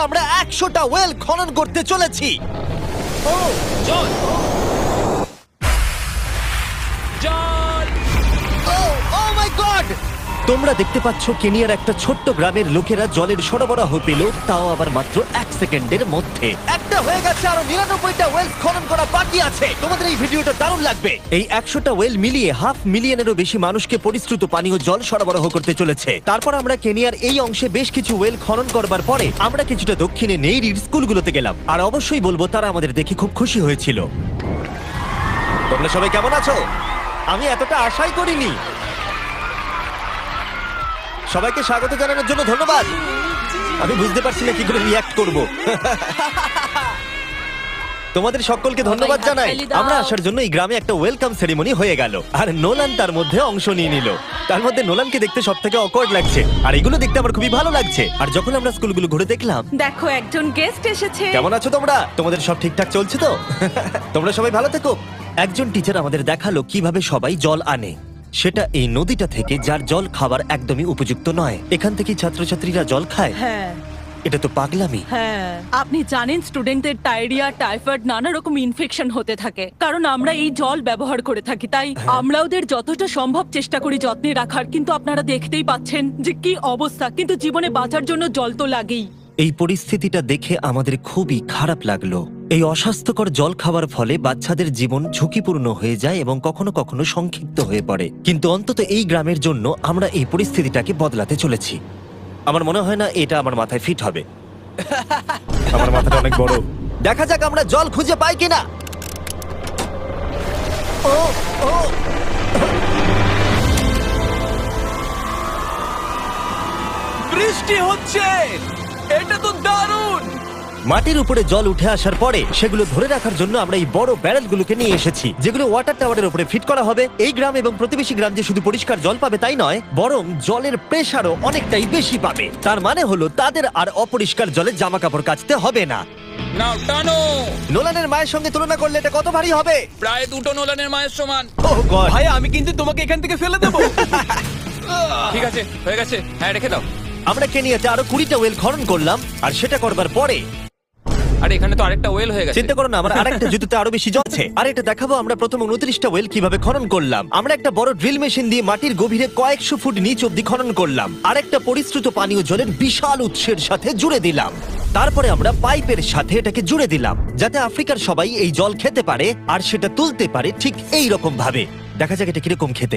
আমরা 100টা ওয়েল খনন করতে চলেছি। ও জল জল ও মাই গড! তোমরা দেখতে পাচ্ছ কেনিয়ার একটা ছোট্ট গ্রামের লোকেরা জলের সরবরাহ পেল, তাও আবার মাত্র 1 সেকেন্ডের মধ্যে। একটা হয়ে গেছে, আরো 99টা ওয়েল খনন করা বাকি আছে। তোমাদের এই ভিডিওটা দারুণ লাগবে। এই 100টা ওয়েল মিলিয়ে 500,000-এরও বেশি মানুষকে পরিশ্রুত পানীয় জল সরবরাহ করতে চলেছে। তারপর আমরা কেনিয়ার এই অংশে বেশ কিছু ওয়েল খনন করবার পরে আমরা কিছুটা দক্ষিণে নেইরির স্কুলগুলোতে গেলাম, আর অবশ্যই বলবো তারা আমাদের দেখে খুব খুশি হয়েছিল। তোমরা সবাই কেমন আছো? আমি এতটা আশাই করিনি। সবাইকে স্বাগত জানানোর জন্য ধন্যবাদ। আমি বুঝতে পারছি না কি করে রিঅ্যাক্ট করব। তোমাদের সকলকে ধন্যবাদ জানাই। আমরা আসার জন্য এই গ্রামে একটা ওয়েলকাম সেরিমনি হয়ে গেল, আর নোলান তার মধ্যে অংশ নিয়ে নিল। তার মধ্যে নোলানকে দেখতে সবথেকে অকওয়ার্ড লাগছে, আর এগুলো দেখতে আমার খুবই ভালো লাগছে। আর যখন আমরা স্কুলগুলো ঘুরে দেখলাম, দেখো একজন গেস্ট এসেছে। কেমন আছো তোমরা? তোমাদের সব ঠিকঠাক চলছে তো? তোমরা সবাই ভালো থেকো। একজন টিচার আমাদের দেখালো কিভাবে সবাই জল আনে। সেটা এই নদীটা থেকে, যার জল খাবার একদমই উপযুক্ত নয়। এখান থেকে ছাত্রছাত্রীরা জল খায়। হ্যাঁ এটা তো পাগলামি। হ্যাঁ, আপনি জানেন স্টুডেন্টদের ডায়রিয়া, টাইফয়েড, নানা রকম ইনফেকশন হতে থাকে, কারণ আমরা এই জল ব্যবহার করে থাকি। তাই আমরা ওদের যতটা সম্ভব চেষ্টা করি যত্নে রাখার, কিন্তু আপনারা দেখতেই পাচ্ছেন যে কি অবস্থা। কিন্তু জীবনে বাঁচার জন্য জল তো লাগেই। এই পরিস্থিতিটা দেখে আমাদের খুবই খারাপ লাগলো। এই অস্বাস্থ্যকর জল খাওয়ার ফলে বাচ্চাদের জীবন ঝুঁকিপূর্ণ হয়ে যায় এবং কখনো কখনো সংক্ষিপ্ত হয়ে পড়ে। কিন্তু অন্তত এই গ্রামের জন্য আমরা এই পরিস্থিতিটাকে বদলাতে চলেছি। আমার মনে হয় না এটা আমার মাথায় ফিট হবে। আমার মাথাটা অনেক বড়। দেখা যাক আমরা জল খুঁজে পাই কিনা। ও ও বৃষ্টি হচ্ছে, এটা তো দারুণ। মাটির উপরে জল উঠে আসার পরে সেগুলো ধরে রাখার জন্য আমরা এই বড় ব্যারেলগুলোকে নিয়ে এসেছি, যেগুলো ওয়াটার টাওয়ারের উপরে ফিট করা হবে। এই গ্রাম এবং প্রতিবেশী গ্রাম যে শুধু পরিষ্কার জল পাবে তাই নয়, বরং জলের প্রেসারও অনেকটাই বেশি পাবে। তার মানে হলো তাদের আর অপরিষ্কার জলে জামা কাপড় কাচতে হবে না। নাও টানো। নোলানের মায়ের সঙ্গে তুলনা করলে এটা কত ভারী হবে? প্রায় 2টো নোলানের মায়ের সমান। Oh god! ভাই আমি কিন্তু তোমাকে এখান থেকে ফেলে দেবো। ঠিক আছে, হয়ে গেছে। হ্যাঁ, রেখে দাও। আমরা কেনিয়াতে আরো 20টা ওয়েল খনন করলাম, আর সেটা করবার পরে আরে এখানে তো আরেকটা ওয়েল হয়ে গেছে। চিন্তা করো না, আমার আরেকটা জুতোতে আরো বেশি জল আছে। আর এটা দেখাবো আমরা প্রথম 29টা ওয়েল কিভাবে খনন করলাম। আমরা একটা বড় ড্রিল মেশিন দিয়ে মাটির গভীরে কয়েকশো ফুট নিচ অব্দি খনন করলাম, আর একটা পরিশ্রুত পানীয় জলের বিশাল উৎসের সাথে জুড়ে দিলাম। তারপরে আমরা পাইপের সাথে এটাকে জুড়ে দিলাম, যাতে আফ্রিকার সবাই এই জল খেতে পারে আর সেটা তুলতে পারে ঠিক এই রকম ভাবে। দেখা যাক এটা কিরকম খেতে।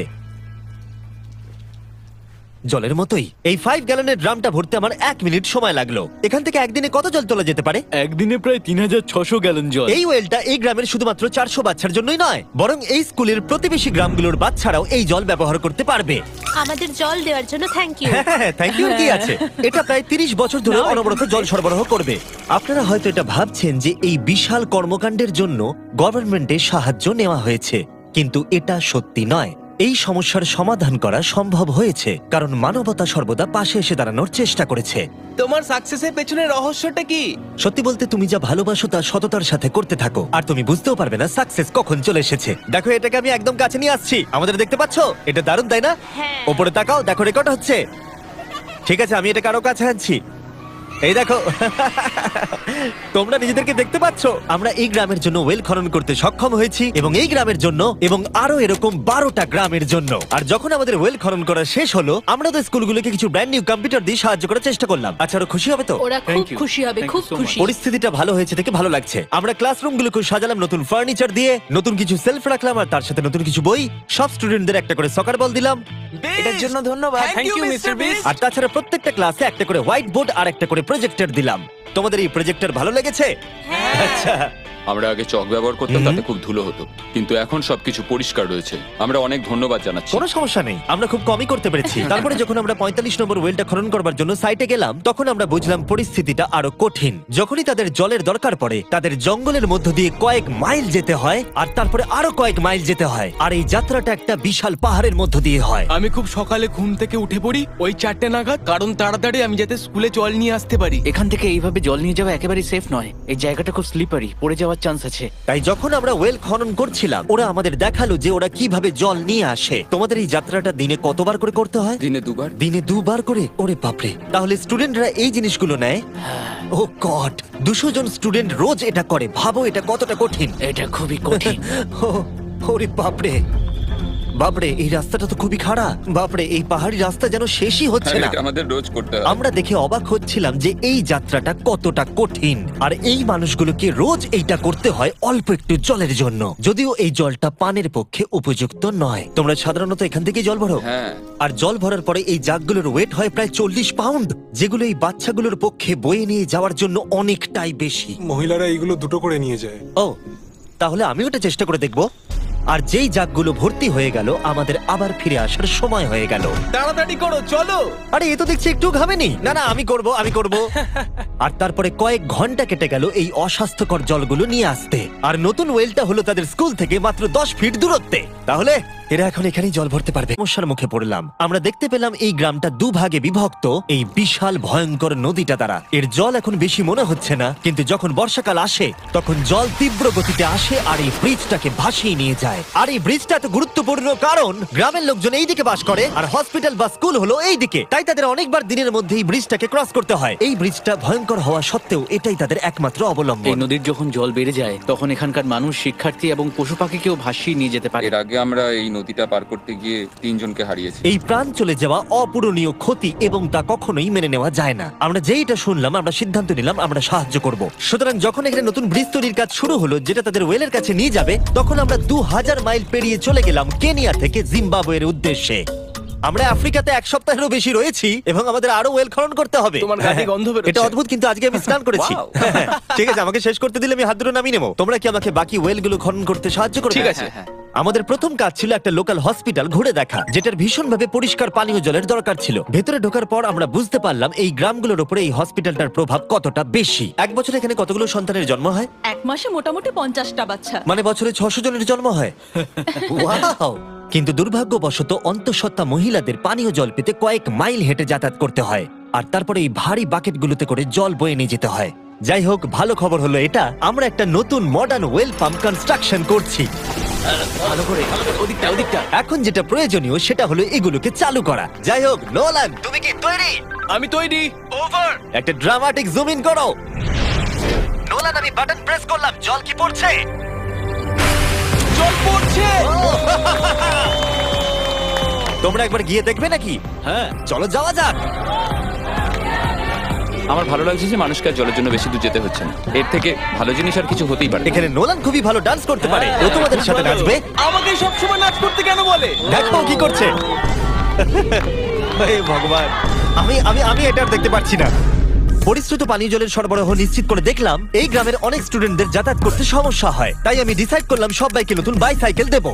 জলের মতোই। এই 5 গ্যালনের ড্রামটা ভরতে আমার 1 মিনিট সময় লাগলো। এখান থেকে একদিনে কত জল তোলা যেতে পারে? একদিনে প্রায় 3600 গ্যালন জল। এই ওয়েলটা এই গ্রামের শুধুমাত্র 400 বাচ্চার জন্যই নয়, বরং এই স্কুলের প্রতিবেশী গ্রামগুলোর বাচ্চারাও এই জল ব্যবহার করতে পারবে। আমাদের জল দেওয়ার জন্য থ্যাংক ইউ। হ্যাঁ, থ্যাংক ইউ কি আছে। এটা প্রায় 30 বছর ধরে অনবরত জল সরবরাহ করবে। আপনারা হয়তো এটা ভাবছেন যে এই বিশাল কর্মকাণ্ডের জন্য গভর্নমেন্টের সাহায্য নেওয়া হয়েছে, কিন্তু এটা সত্যি নয়। এই সমস্যার সমাধান করা সম্ভব হয়েছে কারণ মানবতা সর্বদা পাশে এসে দাঁড়ানোর চেষ্টা করেছে। তোমার সাকসেসের পেছনে রহস্যটা কি? সত্যি বলতে, তুমি যা ভালোবাসো তা সততার সাথে করতে থাকো, আর তুমি বুঝতেও পারবে না সাকসেস কখন চলে এসেছে। দেখো, এটাকে আমি একদম কাছে নিয়ে আসছি। আমাদের দেখতে পাচ্ছো? এটা দারুণ, তাই না? হ্যাঁ। ওপরে তাকাও, দেখো রেকর্ড হচ্ছে। ঠিক আছে, আমি এটাকে আরো কাছে আনছি। এই দেখো, তোমরা নিজেদেরকে দেখতে পাচ্ছ। আমরা এই গ্রামের জন্য ওয়েল খনন করতে সক্ষম হয়েছি, এবং এই গ্রামের জন্য, এবং আরো এরকম 12টা গ্রামের জন্য। আর যখন আমাদের ওয়েল খনন করা শেষ হলো, আমরা তো স্কুলগুলোকে কিছু ব্র্যান্ড নিউ কম্পিউটার দিয়ে সাহায্য করার চেষ্টা করলাম। আচ্ছা, ওরা খুশি হবে তো? ওরা খুব Thank you. খুশি হবে, Thank খুব you so খুশি। পরিস্থিতিটা ভালো হয়েছে থেকে ভালো লাগছে। আমরা ক্লাসরুমগুলোকে সাজালাম নতুন ফার্নিচার দিয়ে, নতুন কিছু সেলফ রাখলাম, আর তার সাথে নতুন কিছু বই। সব স্টুডেন্টদের একটা করে সকার বল দিলাম। এটার জন্য ধন্যবাদ। Thank you, Mr. Beast. আর তাছাড়া প্রত্যেকটা ক্লাসে একটা করে হোয়াইট বোর্ড আর একটা করে প্রজেক্টর দিলাম। তোমাদের এই প্রজেক্টর ভালো লেগেছে? আচ্ছা, আমরা আগে চক ব্যবহার করতাম, তাতে খুব ধুলো হতো, কিন্তু এখন সবকিছু পরিষ্কার রয়েছে। আমরা অনেক ধন্যবাদ জানাচ্ছি। কোনো সমস্যা নেই, আমরা খুব কমই করতে পেরেছি। তারপরে যখন আমরা 45 নম্বর ওয়েলটা খনন করবার জন্য সাইটে গেলাম, তখন আমরা বুঝলাম পরিস্থিতিটা আরো কঠিন। যখনই তাদের জলের দরকার পড়ে, তাদের জঙ্গলের মধ্য দিয়ে কয়েক মাইল যেতে হয়, আর তারপরে আরো কয়েক মাইল যেতে হয়, আর এই যাত্রাটা একটা বিশাল পাহাড়ের মধ্য দিয়ে হয়। আমি খুব সকালে ঘুম থেকে উঠে পড়ি ওই 4টে নাগাদ, কারণ তাড়াতাড়ি আমি যাতে স্কুলে জল নিয়ে আসতে পারি। এখান থেকে এইভাবে জল নিয়ে যাওয়া একেবারেই সেফ নয়। এই জায়গাটা খুব স্লিপারি, পড়ে যাওয়ার হওয়ার চান্স আছে। তাই যখন আমরা ওয়েল খনন করছিলাম ওরা আমাদের দেখালো যে ওরা কিভাবে জল নিয়ে আসে। তোমাদের এই যাত্রাটা দিনে কতবার করে করতে হয়? দিনে 2 বার। দিনে 2 বার করে? ওরে বাপরে, তাহলে স্টুডেন্টরা এই জিনিসগুলো নেয়? ও গড, 200 জন স্টুডেন্ট রোজ এটা করে। ভাবো এটা কতটা কঠিন। এটা খুবই কঠিন। ওরে বাপরে, বাপরে এই রাস্তাটা তো খুবই খারাপ। বাপরে, এই পাহাড়ি রাস্তা যেন শেষই হচ্ছে না। এটা আমাদের রোজ করতে হয়। আমরা দেখে অবাক হচ্ছিলাম যে এই যাত্রাটা কতটা কঠিন, আর এই মানুষগুলোকে রোজ এইটা করতে হয় অল্প একটু জলের জন্য। যদিও এই জলটা পানের পক্ষে উপযুক্ত নয়। তোমরা সাধারণত এখান থেকে জল ভরো, হ্যাঁ। আর জল ভরার পরে এই জাগগুলোর ওয়েট হয় প্রায় 40 পাউন্ড, যেগুলো এই বাচ্চাগুলোর পক্ষে বয়ে নিয়ে যাওয়ার জন্য অনেকটাই বেশি। মহিলারা এইগুলো দুটো করে নিয়ে যায়। ও, তাহলে আমি ওটা চেষ্টা করে দেখব। আর যেই জাগগুলো ভর্তি হয়ে গেল, আমাদের আবার ফিরে আসার সময় হয়ে গেল। তাড়াতাড়ি করো, চলো। আরে এ তো দেখছি একটু ঘামেনি। না না, আমি করব। আর তারপরে কয়েক ঘন্টা কেটে গেল এই অস্বাস্থ্যকর জলগুলো নিয়ে আসতে। আর নতুন ওয়েলটা হলো তাদের স্কুল থেকে মাত্র 10 ফিট দূরত্বে। তাহলে এরা এখন এখানেই জল ভরতে পারবে। সমস্যার মুখে পড়লাম। আমরা দেখতে পেলাম এই গ্রামটা 2 ভাগে বিভক্ত এই বিশাল ভয়ঙ্কর নদীটা দ্বারা। এর জল এখন বেশি মনে হচ্ছে না, কিন্তু যখন বর্ষাকাল আসে তখন জল তীব্র গতিতে আসে আর এই ব্রিজটাকে ভাসিয়ে নিয়ে যায়। আর এই ব্রিজটা এত গুরুত্বপূর্ণ কারণ গ্রামের লোকজন এই দিকে বাস করে আর হসপিটাল বা স্কুল হলো এই দিকে। তাই তাদের অনেকবার দিনের মধ্যে এই ব্রিজটাকে ক্রস করতে হয়। এই ব্রিজটা ভয়ঙ্কর হওয়া সত্ত্বেও এটাই তাদের একমাত্র এই অবলম্বন। নদীর যখন জল বেড়ে যায় তখন এখানকার মানুষ, শিক্ষার্থী এবং পশু পাখিকেও ভাসিয়ে নিয়ে যেতে পারে। এর আগে আমরা এই নদীটা পার করতে গিয়ে 3 জনকে হারিয়েছি। এই প্রাণ চলে যাওয়া অপূরণীয় ক্ষতি এবং তা কখনোই মেনে নেওয়া যায় না। আমরা যেইটা শুনলাম আমরা সিদ্ধান্ত নিলাম আমরা সাহায্য করব। সুতরাং যখন এখানে নতুন ব্রিজ তৈরির কাজ শুরু হলো যেটা তাদের ওয়েলের কাছে নিয়ে যাবে, তখন আমরা 2000 মাইল পেরিয়ে চলে গেলাম কেনিয়া থেকে জিম্বাবুয়ের উদ্দেশ্যে। আমরা আফ্রিকাতে 1 সপ্তাহেরও বেশি রয়েছি এবং আমাদের আরো ওয়েল খনন করতে হবে। তোমার গায়ে গন্ধ বেরোচ্ছে। এটা অদ্ভুত, কিন্তু আজকে আমি স্নান করেছি। ঠিক আছে, আমাকে শেষ করতে দিলে আমি হাত দুটো নামিয়ে নেবো। তোমরা কি আমাকে বাকি ওয়েলগুলো খনন করতে সাহায্য করবে? ঠিক আছে। আমাদের প্রথম কাজ ছিল একটা লোকাল হসপিটাল ঘুরে দেখা, যেটার ভীষণভাবে পরিষ্কার পানীয় জলের দরকার ছিল। ভেতরে ঢোকার পর আমরা বুঝতে পারলাম এই গ্রামগুলোর উপরে এই হসপিটালটার প্রভাব কতটা বেশি। 1 বছরে এখানে কতগুলো সন্তানের জন্ম হয়? 1 মাসে মোটামুটি 50টা বাচ্চা। মানে বছরে 600 জনের জন্ম হয়। ওয়াও! কিন্তু দুর্ভাগ্যবশত অন্তঃসত্ত্বা মহিলাদের পানীয় জল পেতে কয়েক মাইল হেঁটে যাতায়াত করতে হয়, আর তারপরে এই ভারী বাকেটগুলোতে করে জল বয়ে নিয়ে যেতে হয়। যাই হোক, ভালো খবর হলো এটা, আমরা একটা নতুন মডার্ন ওয়েল পাম্প কনস্ট্রাকশন করছি। ভালো করে, ওদিকটা ওদিকটা। এখন যেটা প্রয়োজনীয় সেটা হলো এগুলোকে চালু করা। যাই হোক, নোলান তুমি কি তৈরি? আমি তৈরি। ওভার! একটা ড্রামাটিক জুম ইন করো। নোলান, আমি বাটন প্রেস করলাম, জল কি পড়ছে? জল পড়ছে। তোমরা একবার গিয়ে দেখবে নাকি? হ্যাঁ, চলো যাওয়া যাক। আমার ভালো লাগছে যে মানুষকে আর জলের জন্য বেশি দূর যেতে হচ্ছে না। এর থেকে ভালো জিনিস আর কিছু হতেই পারে না। এখানে নোলান খুবই ভালো ডান্স করতে পারে। ও তোমাদের সাথে নাচবে। আমাকে সব সময় নাচ করতে কেন বলে? দেখো কি করছে। হে ভগবান, আমি আমি আমি এটা আর দেখতে পাচ্ছি না। পরিশ্রুত পানীয় জলের সরবরাহ নিশ্চিত করে দেখলাম এই গ্রামের অনেক স্টুডেন্টদের যাতায়াত করতে সমস্যা হয়। তাই আমি ডিসাইড করলাম সবাইকে নতুন বাইসাইকেল দেব।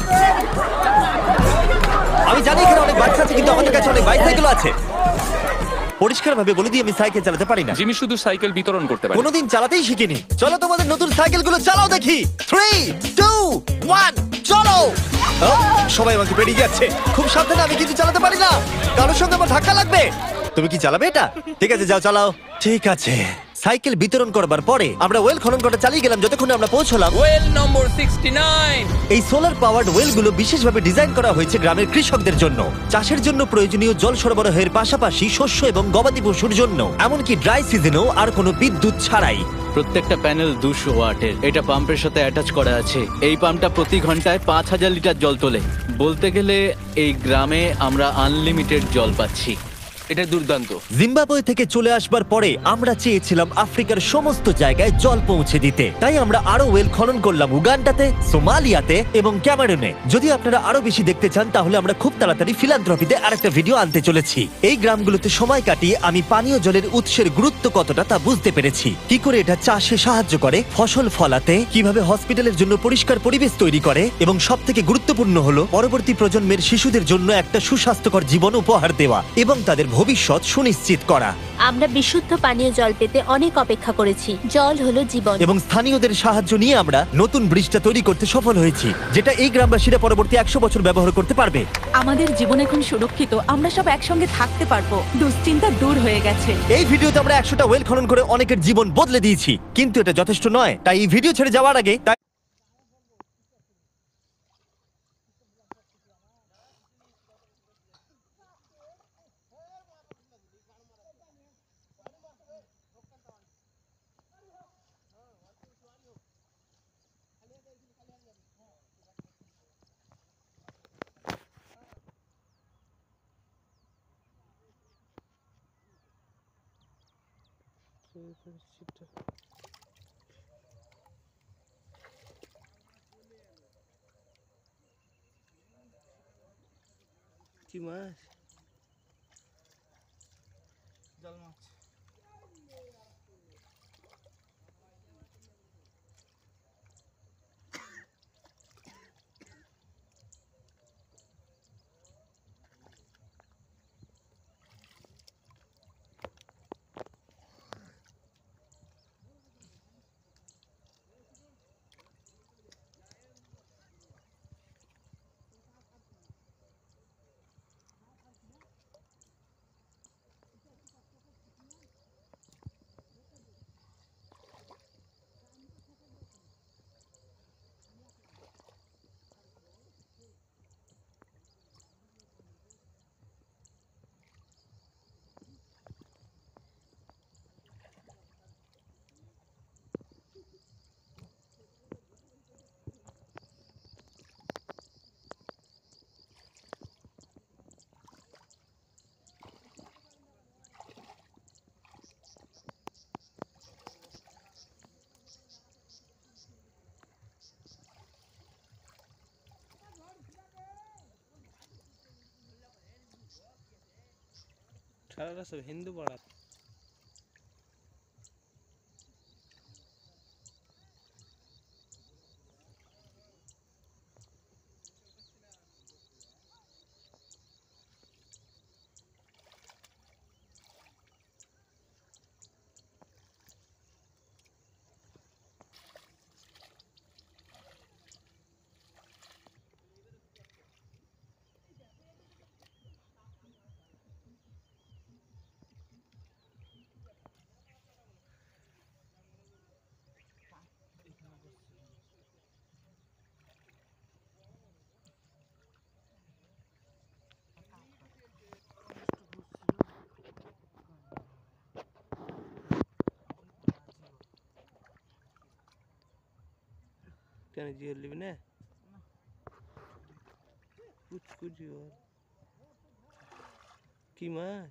আমি জানি এখানে অনেক বাচ্চা আছে, কিন্তু আমাদের কাছে অনেক বাইসাইকেল আছে। পরিষ্কারভাবে বলে দিই আমি সাইকেল চালাতে পারি না। জিমি শুধু সাইকেল বিতরণ করতে পারে। কোনোদিন চালাতেই শিখিনি। চলো তোমাদের নতুন সাইকেলগুলো চালাও দেখি। 3, 2, 1 চলো। ও, সবাই আমাকে বেরিয়ে যাচ্ছে। খুব সাবধানে, আমি কিছু চালাতে পারি না। কারোর সঙ্গে আমার ধাক্কা লাগবে। তুমি কি চালাবে এটা? ঠিক আছে, যাও চালাও। ঠিক আছে। সাইকেল বিতরণ করবার পরে আমরা ওয়েল খনন করা চালিয়ে গেলাম যতক্ষণ আমরা পৌঁছলাম ওয়েল নম্বর 69। এই সোলার পাওয়ার্ড ওয়েলগুলো বিশেষভাবে ডিজাইন করা হয়েছে গ্রামের কৃষকদের জন্য। চাষের জন্য প্রয়োজনীয় জল সরবরাহের পাশাপাশি শস্য এবং গবাদি পশুর জন্য, এমনকি ড্রাই সিজনেও আর কোনো বিদ্যুৎ ছাড়াই। প্রত্যেকটা প্যানেল 200 ওয়াটের। এটা পাম্পের সাথে অ্যাটাচ করা আছে। এই পাম্পটা প্রতি ঘন্টায় 5000 লিটার জল তোলে। বলতে গেলে এই গ্রামে আমরা আনলিমিটেড জল পাচ্ছি। এটা দুর্দান্ত। জিম্বাবুয়ে থেকে চলে আসবার পরে আমরা চেয়েছিলাম আফ্রিকার সমস্ত জায়গায় জল পৌঁছে দিতে। তাই আমরা আরো ওয়েল খনন করলাম উগান্ডাতে, সোমালিয়াতে এবং ক্যামেরুনে। যদি আপনারা আরো বেশি দেখতে চান তাহলে আমরা খুব তাড়াতাড়ি ফিলান্থ্রপিতে আরেকটা ভিডিও আনতে চলেছি। এই গ্রামগুলোতে সময় কাটিয়ে আমি পানীয় জলের উৎসের গুরুত্ব কতটা তা বুঝতে পেরেছি। কি করে এটা চাষে সাহায্য করে, ফসল ফলাতে, কিভাবে হসপিটালের জন্য পরিষ্কার পরিবেশ তৈরি করে, এবং সবথেকে গুরুত্বপূর্ণ হলো পরবর্তী প্রজন্মের শিশুদের জন্য একটা সুস্বাস্থ্যকর জীবন উপহার দেওয়া এবং তাদের ভবিষ্যৎ সুনিশ্চিত করা আমরা বিশুদ্ধ পানীয় জল পেতে অনেক অপেক্ষা করেছি। জল হলো জীবন। এবং স্থানীয়দের সাহায্য নিয়ে আমরা নতুন ব্রিজটা তৈরি করতে সফল হয়েছি, যেটা এই গ্রামবাসীরা পরবর্তী 100 বছর ব্যবহার করতে পারবে। আমাদের জীবন এখন সুরক্ষিত, আমরা সব একসঙ্গে থাকতে পারবো, দুশ্চিন্তা দূর হয়ে গেছে। এই ভিডিওতে আমরা 100টা ওয়েল খনন করে অনেকের জীবন বদলে দিয়েছি, কিন্তু এটা যথেষ্ট নয়। তাই এই ভিডিও ছেড়ে যাওয়ার আগে কি মাছ? सारा सब हिंदू पढ़ा। क्या जियो लिव ने कुछ और की मास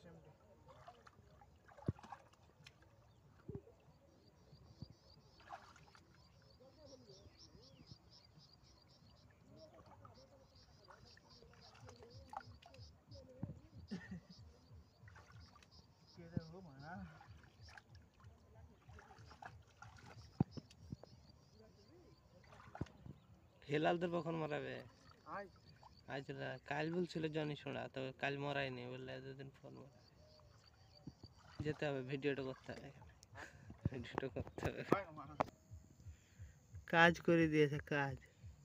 হেলালদের কখন মারাবে? আজ কাল বলছিল জনি শোনা, তো কাল মরাইনি বললে দুদিন ফোন যেতে হবে, ভিডিওটা করতে হবে, ভিডিওটা করতে হবে। কাজ করে দিয়েছে কাজ।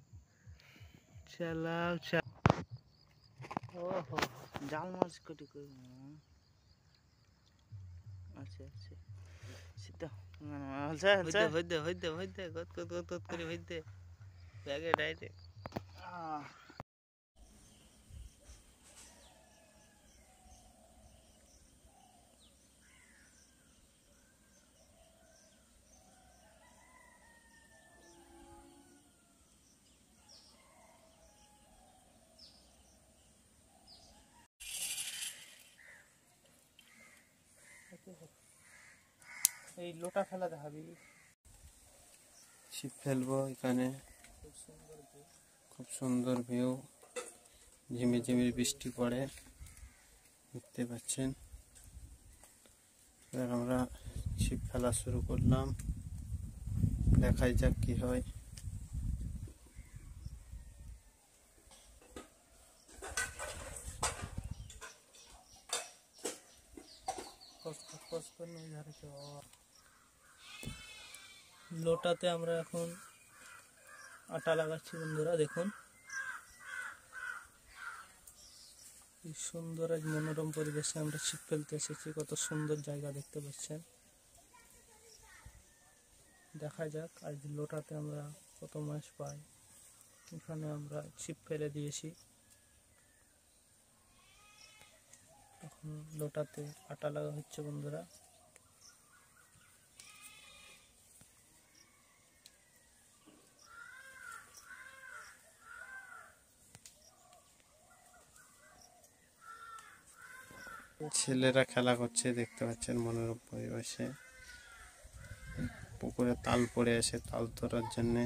চালাও ওহো জাল মাছ কোটি কই। আচ্ছা আচ্ছা সিদ্ধ হইতে হইতে হইতে গত গত গত করে হইতে ব্যাগে ডাইরেক্ট। এই লোটা ফেলা দেখাবি। ছিপ ফেলবো এখানে, খুব সুন্দর ভিউ, ঝিমি ঝিমি বৃষ্টি পড়ে দেখতে পাচ্ছেন। এবার আমরা ছিপ ফেলা শুরু করলাম, দেখাই যাক কি হয়। লোটাতে আমরা এখন আটা লাগাচ্ছি বন্ধুরা। দেখুন কি সুন্দর আজ মনোরম পরিবেশে আমরা ছিপ ফেলতে এসেছি। কত সুন্দর জায়গা দেখতে পাচ্ছেন। দেখা যাক আজ লোটাতে আমরা কত মাছ পাই। এখানে আমরা ছিপ ফেলে দিয়েছি, এখন লোটাতে আটা লাগা হচ্ছে বন্ধুরা। ছেলেরা খেলা করছে দেখতে পাচ্ছেন মনোরম পরিবেশে। পুকুরে তাল পড়ে আছে, তাল তোলার জন্যে।